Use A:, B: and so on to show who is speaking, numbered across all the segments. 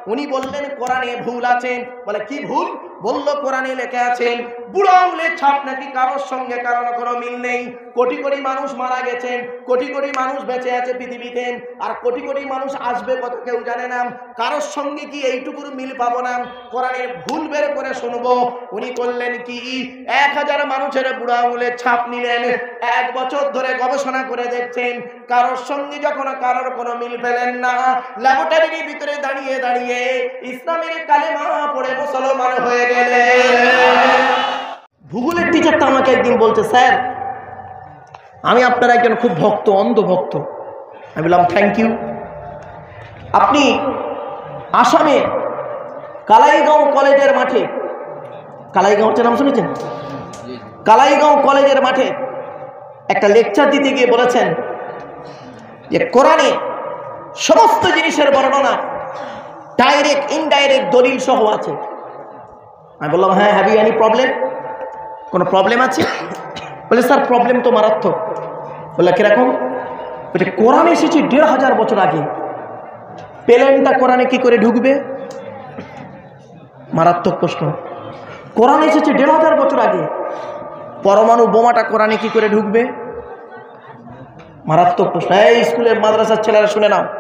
A: উনি বললেন কোরআনে ভুল আছে। বলে কি ভুল? বলল কোরআনে লেখা আছে বুড়ো আঙুলের ছাপ নাকি কারোর সঙ্গে কারোর কোনো মিল নেই। কোটি কোটি মানুষ মারা গেছে, কোটি কোটি মানুষ বেঁচে আছে পৃথিবীতে, আর কোটি কোটি মানুষ আসবে কত কেউ জানে না, কারোর সঙ্গে কি এইটুকুর মিল পাবো না? কোরআনের ভুল বের করে শুনবো। উনি করলেন কি, 1000 মানুষের বুড়ো আঙুলের ছাপ নিলেন, 1 বছর ধরে গবেষণা করে দেখছেন, কারোর সঙ্গে যখন কারোর কোনো মিল পেলেন না, ল্যাবরেটরির ভিতরে দাঁড়িয়ে দাঁড়িয়ে ইসলামের কালেমা পড়ে মুসলমান হয়ে গেলেন। ভূগোলের টিচারটা আমাকে একদিন বলছে, স্যার আমি আপনার একজন খুব ভক্ত, অন্ধ ভক্ত। আমি বললাম থ্যাংক ইউ। আপনি আসামে কালাইগাঁও কলেজের মাঠে, কালাইগাঁও নাম শুনেছেন? কালাইগাঁও কলেজের মাঠে একটা লেকচার দিতে গিয়ে বলেছেন যে কোরআনে সমস্ত জিনিসের বর্ণনা ডাইরেক্ট ইনডাইরেক্ট দলিল সহ আছে। আমি বললাম হ্যাঁ, হ্যাভ ইউ এনি প্রবলেম? কোনো প্রবলেম আছে? বলে স্যার প্রবলেম তো মারাত্মক। বলে কিরকম? বলছে কোরআনে এসেছে 1500 বছর আগে, প্লেনটা কোরআনে কি করে ঢুকবে? মারাত্মক প্রশ্ন। কোরআনে এসেছে 1500 বছর আগে, পরমাণু বোমাটা কোরআনে কি করে ঢুকবে? মারাত্মক প্রশ্ন। এই স্কুলের মাদ্রাসার ছেলেরা শুনে নাও।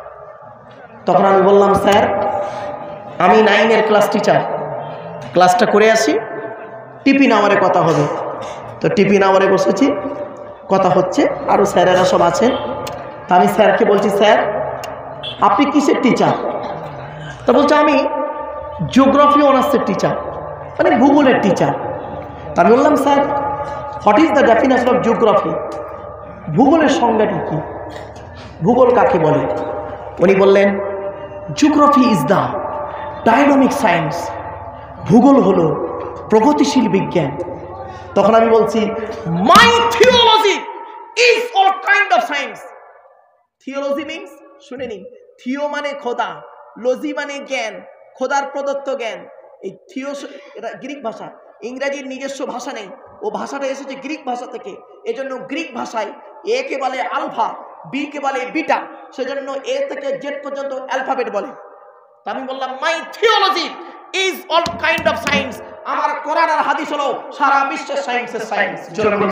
A: তখন আমি বললাম স্যার আমি 9-এর ক্লাস টিচার, ক্লাসটা করে আসি, টিফিন আওয়ারে কথা হবে। তো টিফিন আওয়ারে বসেছি, কথা হচ্ছে, আরও স্যারেরা সব আছেন। তা আমি স্যারকে বলছি স্যার আপনি কিসের টিচার? তা বলছে আমি জিওগ্রাফি অনার্সের টিচার, মানে ভূগোলের টিচার। তা আমি বললাম sir what is the definition of geography? ভূগোলের সংজ্ঞাটি কি? ভূগোল কাকে বলে? উনি বললেন geography is the dynamic science, ভূগোল হলো প্রগতিশীল বিজ্ঞান। তখন আমি বলছি my theology is all kind of science. Theology means, শুনে নিন, থিও মানে খোদা, লজি মানে জ্ঞান, খোদার প্রদত্ত জ্ঞান। এই থিও এটা গ্রিক ভাষা, ইংরেজির নিজস্ব ভাষা নেই, ও ভাষাটা এসেছে গ্রিক ভাষা থেকে। এজন্য গ্রিক ভাষায় এ কে বলে আলফা, বি কে বলে বিটা, সেজন্য এ থেকে জেড পর্যন্ত অ্যালফাবেট বলে। তা আমি বললাম my theology is all kind of science, আমার কোরআন আর হাদিস হলো সারা বিশ্বের সায়েন্সের সায়েন্স।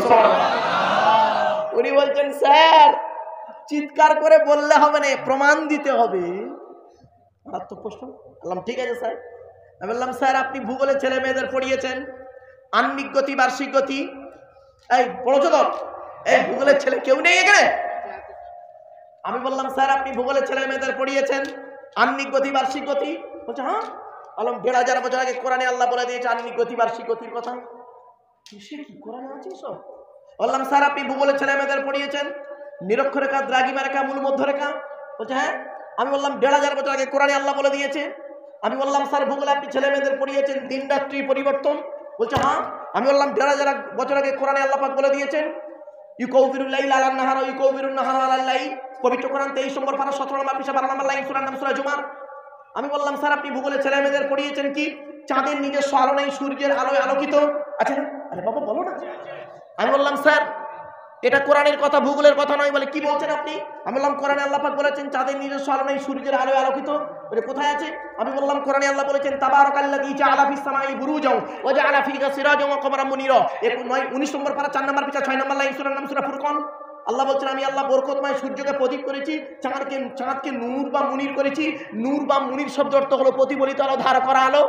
A: উনি বলছেন স্যার চিৎকার করে বললে হবে না, প্রমাণ দিতে হবে। মারাত্মক প্রশ্ন। বললাম ঠিক আছে স্যার। আমি বললাম স্যার আপনি ভূগোলের ছেলে মেয়েদের পড়িয়েছেন আহ্নিক গতি, বার্ষিক গতি, এই পড়েছো তো? এই ভূগোলের ছেলে কেউ নেই এখানে? আমি বললাম স্যার আপনি ভূগোলের ছেলে মেয়েদের পড়িয়েছেন আহ্নিক গতি, বার্ষিক গতি? বলছে হ্যাঁ। বললাম 1500 বছর আগে কোরআনে আল্লাহ বলে দিয়েছে আহ্নিক গতি, বার্ষিক গতির কথা। কিসের কি কোরআনে আছে সব? বললাম স্যার আপনি ভূগোলের ছেলে মেয়েদের পড়িয়েছেন নিরক্ষরেখা, দ্রাঘিমা রেখা, মূল মধ্যরেখা? বলছে হ্যাঁ। আমি বললাম 1500 বছর আগে কোরআনে আল্লাহ বলে দিয়েছে। আমি বললাম স্যার ভূগোলে আপনি ছেলে মেয়েদের পড়িয়েছেন দিন রাত্রি পরিবর্তন? বলছে হ্যাঁ। আমি বললাম 1500 বছর আগে কোরআনে আল্লাহ পাক বলে দিয়েছেন ইউকাউবিরুল লাইল আলান নাহার ওয়া ইউকাউবিরুন নাহার আলাল লাইল, পবিত্র কোরআন 23 নম্বর পারা 17 নম্বর পৃষ্ঠা 12 নম্বর লাইন, সূরার নাম সূরা জুমার। আমি বললাম স্যার আপনি ভূগোলে ছেলে মেয়েদের পড়িয়েছেন কি চাঁদের নিজস্ব আলো নেই, সূর্যের আলোয় আলোকিত? আচ্ছা, আরে বাবা বলো না। আমি বললাম স্যার এটা কোরআনের কথা, ভূগোলের কথা নয়। বলে কি বলছেন আপনি? আমি বললাম কোরআনে আল্লাহ পাক বলেছেন চাঁদের নিজস্ব আলো নেই, সূর্যের আলোয় আলোকিত। বলে কোথায় আছে? আমি বললাম কোরআনে আল্লাহ বলেছেন তাবারাকাল্লাযী জাআলা ফিস সামাই বুরুজাও ওয়া জাআলা ফিহা সিরাজাও ওয়া কমারাম মুনিরা, 19 নম্বর পারা 4 নম্বর পৃষ্ঠা 6 নম্বর লাইন, সূরার নাম সূরা ফুরকান। আল্লাহ বলছেন আমি আল্লাহ বরকতময় সূর্যকে প্রদীপ করেছি, চাঁদকে নূর বা মুনির করেছি। নূর বা মুনির শব্দ অর্থ হলো প্রতিফলিত আলো, ধারা করা আলো।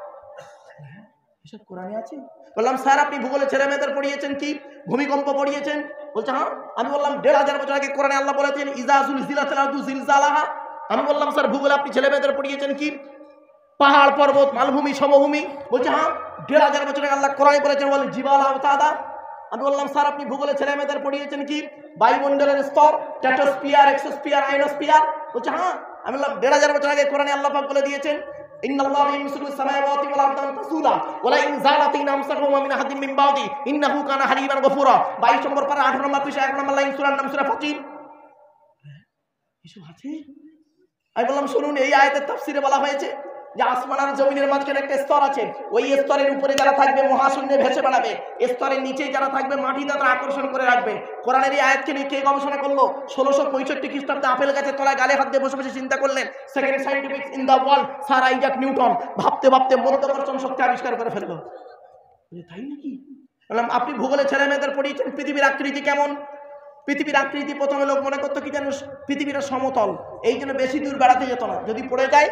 A: এসব কোরআনে আছে? বললাম স্যার আপনি ভূগোলে ছেলে মেয়েদের পড়িয়েছেন কি ভূমিকম্প পড়িয়েছেন? বলছে হ্যাঁ। আমি বললাম 1500 বছর আগে কোরআনে আল্লাহ বলেছেন ইজা যুলজিলাতিল আরদু জিলজালাহা। আমি বললাম স্যার ভূগোলে আপনি ছেলে মেয়েদের পড়িয়েছেন কি পাহাড়, পর্বত, মালভূমি, সমভূমি? বলছে হ্যাঁ। 1500 বছর আগে আল্লাহ কোরআনে বলেছেন বলে জিবালা আওতাদা। আমি বললাম স্যার আপনি ভূগোলে ছেলে মেয়েদের পড়িয়েছেন কি বায়ুমণ্ডলের স্তর, স্ট্র্যাটোস্ফিয়ার, এক্সোস্ফিয়ার, আয়োনোস্ফিয়ার? বলছে হ্যাঁ। আমি বললাম 1500 বছর আগে কোরআনে আল্লাহ পাক বলে দিয়েছেন ইন্নাল্লাহা ইয়ামসুকু সামাওয়াতি ওয়াল আরদা আন তাসুলা ওয়া লা ইন যালাতিন আমসাকুহুমা মিন আহাদিন মিন বাদি ইন্নাহু কানা হালিমান গফুরা। 22 নম্বর পারা 18 নম্বর পৃষ্ঠা 1 নম্বর লাইন, সূরার নাম সূরা ফাতির। এসব আছে? আমি বললাম শুনুন এই আয়াতের তাফসিরে বলা হয়েছে যে আসমান আর জমিনের মাঝখানে একটা স্তর আছে, ওই স্তরের উপরে যারা থাকবে মহাশূন্যে ভেসে বেড়াবে, স্তরের নিচে যারা থাকবে মাটি তাদের আকর্ষণ করে রাখবে। কোরআনের এই আয়াতকে নিয়ে কে গবেষণা করলো? 1665 খ্রিস্টাব্দে আপেল গাছের তলায় গালে হাত দিয়ে বসে বসে চিন্তা করলেন, second scientific in the world sir Isaac Newton ভাবতে ভাবতে মাধ্যাকর্ষণ শক্তি আবিষ্কার করে ফেললো। তাই নাকি? বললাম আপনি ভূগোলে ছেলে মেয়েদের পড়িয়েছেন পৃথিবীর আকৃতি কেমন। পৃথিবীর আকৃতি প্রথমে লোক মনে করতো কি যেন পৃথিবীটা সমতল, এই জন্য বেশি দূর বেড়াতে যেত না, যদি পড়ে যায়।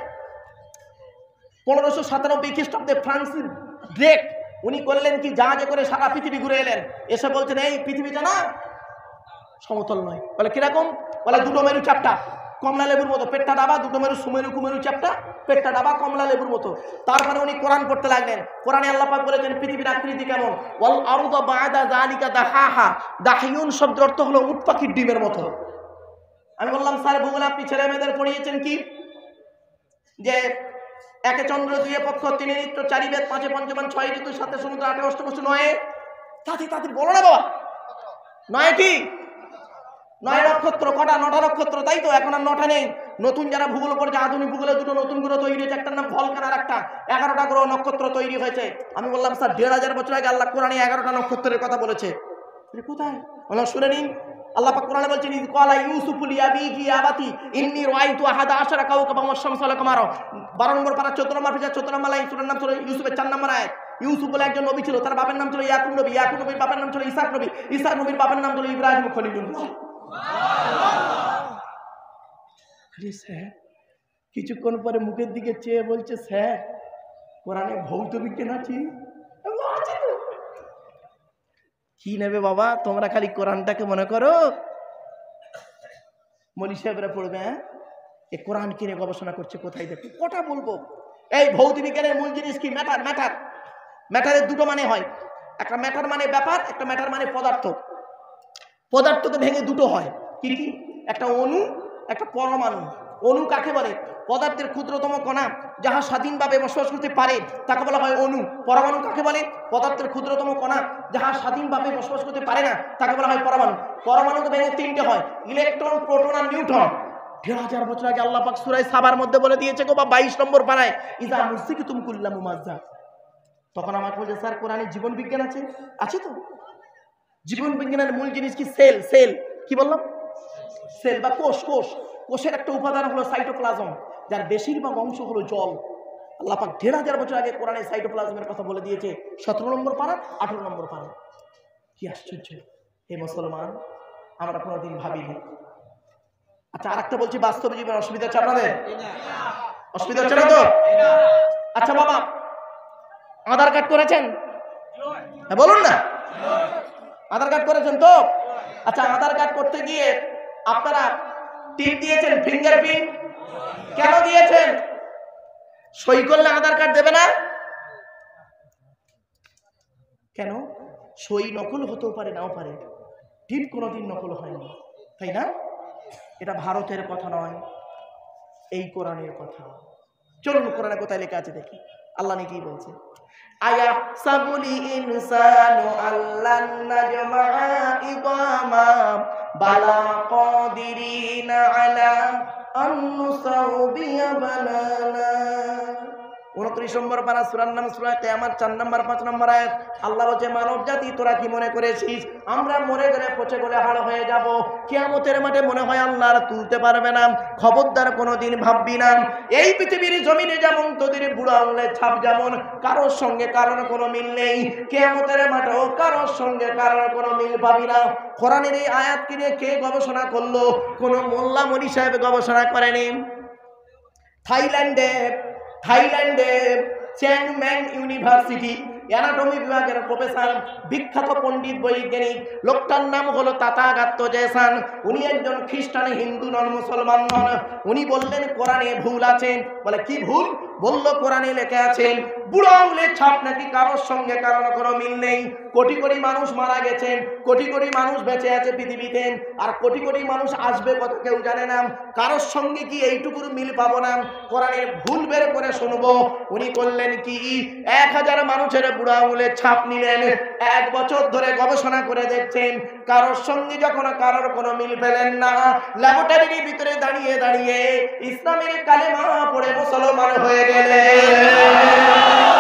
A: 1597 খ্রিস্টাব্দে ফ্রান্সিস ড্রেক উনি করলেন কি, জাহাজে করে সারা পৃথিবী ঘুরে এলেন, এসে বলছেন এই পৃথিবীটা না সমতল নয়। বলে কিরকম? বলে দুটো মেরু চাপটা কমলা লেবুর মতো, পেটটা ডাবা, দুটো মেরু সুমেরু কুমেরু চাপটা, পেটটা ডাবা কমলা লেবুর মতো। তারপরে উনি কোরআন পড়তে লাগলেন। কোরআনে আল্লাহ পাক বলেছেন পৃথিবীর আকৃতি কেমন। ওয়াল আরদা বা'দা যালিকা দাহাহা, দাহিয়ুন শব্দের অর্থ হলো উট পাখির ডিমের মতো। আমি বললাম স্যার ভূগোলে আপনি ছেলে মেয়েদের পড়িয়েছেন কি, যে একে চন্দ্র, দুইয়ে পক্ষ, তিনে নিত্য, চারি বেদ, পাঁচে পঞ্চবান, ছয় ঋতু, সাতে সমুদ্র, আটে অষ্টবসু, নয়ে তাতে তাদের বলো না বাবা, নয় কি? 9 নক্ষত্র। কটা? 9টা নক্ষত্র, তাই তো? এখন আর 9টা নেই। নতুন যারা ভূগোল পড়ছে, আধুনিক ভূগোলে দুটো নতুন গ্রহ তৈরি হয়েছে, একটার নাম ভলকান আর একটা 11টা গ্রহ নক্ষত্র তৈরি হয়েছে। আমি বললাম স্যার 1500 বছর আগে আল্লাহ কোরআনে 11টা নক্ষত্রের কথা বলেছে। কোথায়? বললাম শুনে নিন, আল্লাহ পাক কোরআনে বলছেন ইয ক্বালা ইউসুফু লিআবিহি ইয়া আবাতি ইন্নী রাআইতু আহাদা আশারা কাওকাবান ওয়াশ-শামসা ওয়াল কামারা। 12 নম্বর পারা 14 নম্বর পৃষ্ঠা 14 নম্বর লাইন, সূরার নাম সূরা ইউসুফের 4 নম্বর আয়াত। ইউসুফ বলে একজন নবী ছিল, তার বাবার নাম ছিল ইয়াকুব নবী, ইয়াকুব নবীর বাবার নাম ছিল ইসহাক নবী, ইসহাক নবীর বাবার নাম ছিল ইব্রাহিম খলিলুল্লাহ। কিছুক্ষণ পরে মুখের দিকে চেয়ে বলছে স্যার কোরআনে ভৌত বিজ্ঞান আছে। কি নেবে বাবা, তোমরা খালি কোরআনটাকে মনে করো মলি সাহেবরা পড়বে। হ্যাঁ, এ কোরআন কিনে গবেষণা করছে, কোথায় দেখো? কটা বলবো? এই ভৌত বিজ্ঞানের মূল জিনিস কি? ম্যাটার। ম্যাটার ম্যাটারের দুটো মানে হয়, একটা ম্যাটার মানে ব্যাপার, একটা ম্যাটার মানে পদার্থ। পদার্থকে ভেঙে দুটো হয়, কি কি? একটা অণু, একটা পরমাণু। অণু কাকে বলে? পদার্থের ক্ষুদ্রতম কণা যাহা স্বাধীনভাবে বসবাস করতে পারে তাকে বলা হয় অণু। পরমাণু কাকে বলে? পদার্থের ক্ষুদ্রতম কণা যাহা স্বাধীনভাবে বসবাস করতে পারে না তাকে বলা হয় পরমাণু। পরমাণুকে ভেঙে 3টে হয়, ইলেকট্রন, প্রোটন আর নিউট্রন। 1500 বছর আগে আল্লাহ পাক সূরা সাবার মধ্যে বলে দিয়েছে গো, বা 22 নম্বর পারায়, ইযা মুসিকিতুম কুল্লা মুমাজ্জা। তখন আমাকে বলছে স্যার কোরআনে জীবন বিজ্ঞান আছে। আছে তো। জীবন বিজ্ঞানের মূল জিনিস কি? সেল। সেল কি বললাম? সেল বা কোষ। কোষ, কোষের একটা উপাদান হলো সাইটোপ্লাজম, যার বেশিরভাগ অংশ হলো জল। আল্লাহ পাক 1500 বছর আগে কোরআনে সাইটোপ্লাজমের কথা বলে দিয়েছে 17 নম্বর পারা, 18 নম্বর পারা। কি আশ্চর্য! হে মুসলমান, আমরা কোনোদিন ভাবিনি। আচ্ছা আরেকটা বলছি, বাস্তব জীবনে অসুবিধা হচ্ছে আপনাদের? অসুবিধা হচ্ছে না তো? আচ্ছা বাবা, আধার কার্ড করেছেন? হ্যাঁ বলুন না। আধার কার্ড করেছেন তো? আচ্ছা আধার কার্ড করতে গিয়ে আপনারা টিপ দিয়েছেন, ফিঙ্গারপ্রিন্ট কেন দিয়েছেন? সই করলে আধার কার্ড দেবে না কেন? সই নকল হতেও পারে, নাও পারে, টিপ কোনোদিন নকল হয়নি, তাই না? এটা ভারতের কথা নয়, এই কোরআনের কথা। চলুন কোরআনে কোথায় লেখা আছে দেখি, আল্লাহ নাকি বলছে, আয়াহসাবুল ইনসানু আল্লান নাজমা'a ইদামা বালা কাদিরিনা আলা আন নুসাউবিয়া বানানা। 29 নম্বর পারা, সূরার নাম সূরা কিয়ামত, 4 নম্বর 5 নম্বর আয়াত। আল্লাহ বলছে মানব জাতি তোরা কি মনে করেছিস আমরা মরে গেলে পচে গলে হাড় হয়ে যাব, কিয়ামতের মাঠে মনে হয় আল্লাহ আর তুলতে পারবে না? খবরদার কোনোদিন ভাববি না এই পৃথিবীর জমিনে যেমন তোদের বুড়ো আঙুলের ছাপ যেমন কারোর সঙ্গে কারোর কোনো মিল নেই, কিয়ামতের মাঠেও কারোর সঙ্গে কারোর কোনো মিল পাবি না। কোরআনের এই আয়াতকে নিয়ে কে গবেষণা করলো? কোনো মোল্লা মনি সাহেব গবেষণা করেনি। থাইল্যান্ডে চ্যাংম্যান ইউনিভার্সিটি অ্যানাটমি বিভাগের প্রফেসর, বিখ্যাত পণ্ডিত বৈজ্ঞানিক, লোকটার নাম হলো তাথাগত জেসান। উনি একজন খ্রিস্টান, হিন্দু নন, মুসলমান নন। উনি বললেন কোরআনে ভুল আছে। বলে কি ভুল? বলল কোরআনে লেখা আছে বুড়ো আঙুলের ছাপ নাকি কারোর সঙ্গে কারোর কোনো মিল নেই। কোটি কোটি মানুষ মারা গেছেন, কোটি কোটি মানুষ বেঁচে আছে পৃথিবীতে, আর কোটি কোটি মানুষ আসবে কত কেউ জানে না। কারোর সঙ্গে কি এইটুকুর মিল পাবো না? কোরআনের ভুল বের করে শুনবো। উনি করলেন কি, 1000 মানুষের বুড়ো আঙুলের ছাপ নিলেন, 1 বছর ধরে গবেষণা করে দেখছেন কারোর সঙ্গে যখন কারোর কোনো মিল পেলেন না, ল্যাবরেটরির ভিতরে দাঁড়িয়ে দাঁড়িয়ে ইসলামের কালেমা পড়ে মুসলমান হয়ে গেলেন।